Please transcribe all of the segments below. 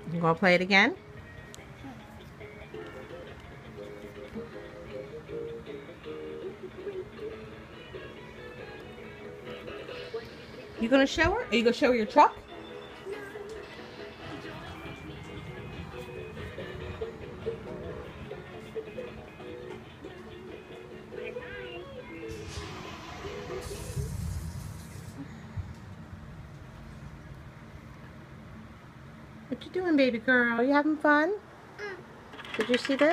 You gonna play it again? You gonna show her? Are you gonna show her your truck? What you doing, baby girl? You having fun? Did you see this?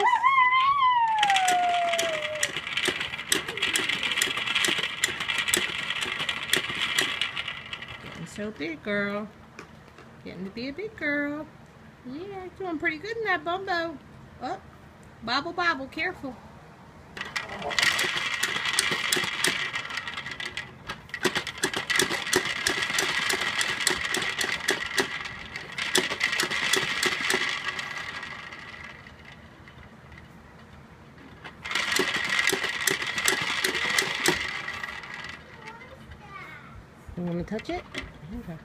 Getting so big, girl. Getting to be a big girl. Yeah, doing pretty good in that bumbo. Oh, bobble, bobble, careful. You want me to touch it? Okay.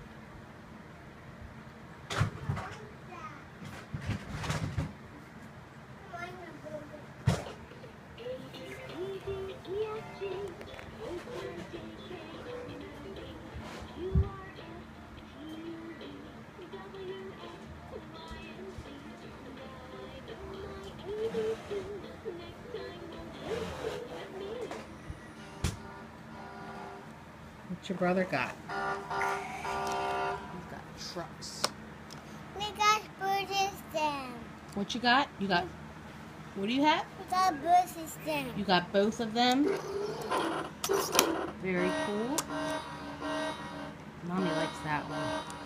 What your brother got? He's got trucks. We got bird system. What you got? You got... What do you have? We got bird system. You got both of them? Very cool. Mommy likes that one.